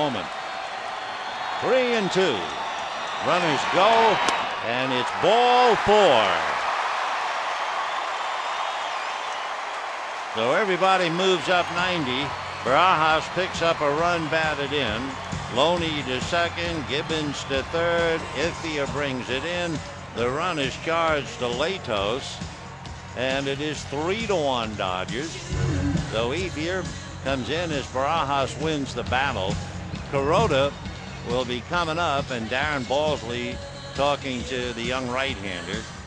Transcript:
moment. 3-2. Runners go, and it's ball 4. So everybody moves up 90. Barajas picks up a run batted in. Loney to second, Gibbons to third. Ithia brings it in. The run is charged to Latos, and it is 3-1 Dodgers. So Ithia comes in as Barajas wins the battle. Kuroda will be coming up, and Darren Balsley talking to the young right-hander.